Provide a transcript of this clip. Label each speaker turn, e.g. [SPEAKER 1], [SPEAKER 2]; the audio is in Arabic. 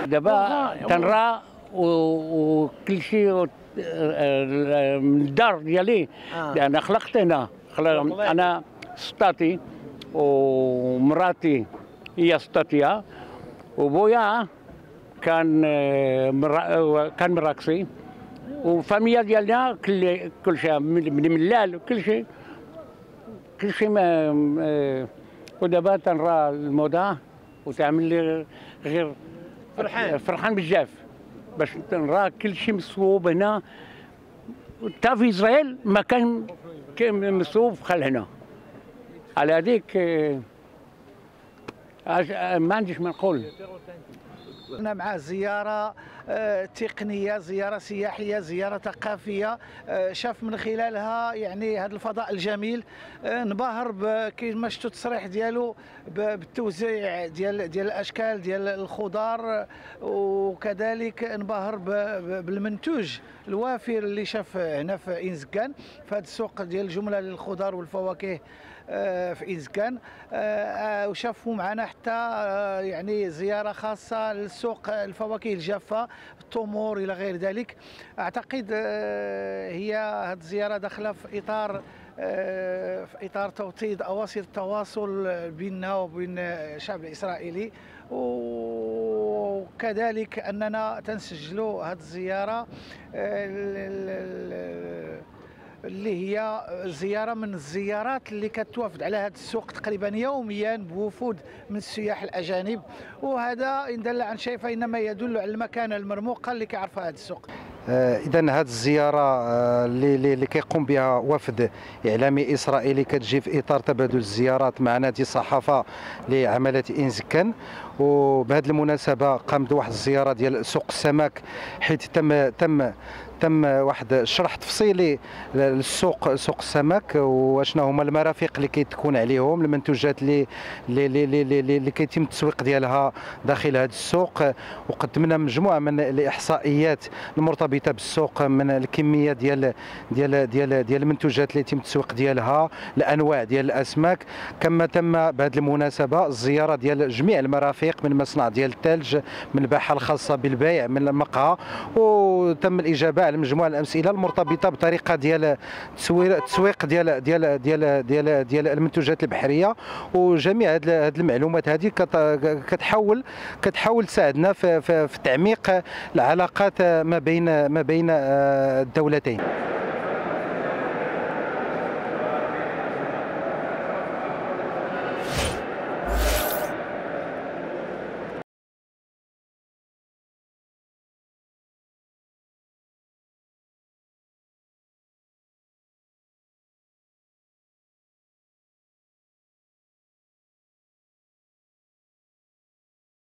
[SPEAKER 1] دابا تنرى وكل شيء من الدار ديالي. انا خلقت هنا، انا سطاتي ومراتي هي سطاتيه، وبويا كان مراكشي، وفاميليا ديالنا كل شيء من ملال كل شيء ودابا تنرى الموضه وتعمل لي غير فرحان بزاف باش نرى كل شيء مصوب هنا. حتى في اسرائيل ما كان مصوب بحال هنا. على هذيك ما عنديش ما نقول.
[SPEAKER 2] أنا مع زيارة تقنية، زيارة سياحية، زيارة ثقافية، شاف من خلالها يعني هذا الفضاء الجميل. انبهر كيما شفتوا التصريح ديالو بالتوزيع ديال الاشكال ديال الخضار، وكذلك انبهر بالمنتوج الوافر اللي شاف هنا في إنزكان في هذا السوق ديال الجملة للخضار والفواكه في إنزكان. وشافوا معنا حتى يعني زيارة خاصة للسوق الفواكه الجافة، التمور إلى غير ذلك. أعتقد هي هذه الزيارة داخلة في إطار توطيد أواصر التواصل بيننا وبين الشعب الإسرائيلي، وكذلك أننا تنسجلوا هذه الزيارة اللي هي زيارة من الزيارات اللي كتوافد على هذا السوق تقريبا يوميا بوفود من السياح الأجانب، وهذا إن دل عن شيء فإنما يدل على المكانة المرموقة اللي كيعرفها هذا السوق.
[SPEAKER 3] إذا هذه الزيارة اللي كيقوم بها وفد إعلامي إسرائيلي كتجي في إطار تبادل الزيارات مع نادي الصحافة لعمالة إنزكان. وبهذه المناسبة قام بواحد الزيارة ديال سوق السمك، حيث تم واحد الشرح تفصيلي للسوق، سوق السمك، واشنا هما المرافق اللي كيتكون عليهم المنتوجات اللي كيتم التسويق ديالها داخل هذا السوق. وقدمنا مجموعه من الاحصائيات المرتبطه بالسوق من الكميه ديال المنتوجات اللي يتم التسويق ديالها، الانواع ديال الاسماك. كما تم بهذه المناسبه الزياره ديال جميع المرافق من مصنع ديال الثلج، من الباحه الخاصه بالبيع، من المقهى، وتم الاجابه على مجموعه الامثله المرتبطه بطريقه ديال التسويق ديال المنتوجات البحريه. وجميع هذه المعلومات هذه كتحاول تساعدنا في تعميق العلاقات ما بين الدولتين.